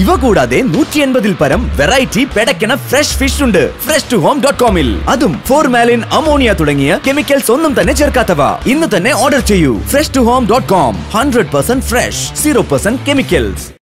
ഇവ കൂടാതെ 180-ൽ പരം വെറൈറ്റി പെടക്കണ ഫ്രഷ് ഫിഷ് ഉണ്ട് freshtohome.com-ൽ. അതും ഫോർമാലിൻ, അമോണിയ തുടങ്ങിയ കെമിക്കൽസ് ഒന്നും തന്നെ ചേർക്കാത്തവ. ഇന്ന് തന്നെ ഓർഡർ ചെയ്യൂ. freshtohome.com. 100% fresh, 0% chemicals.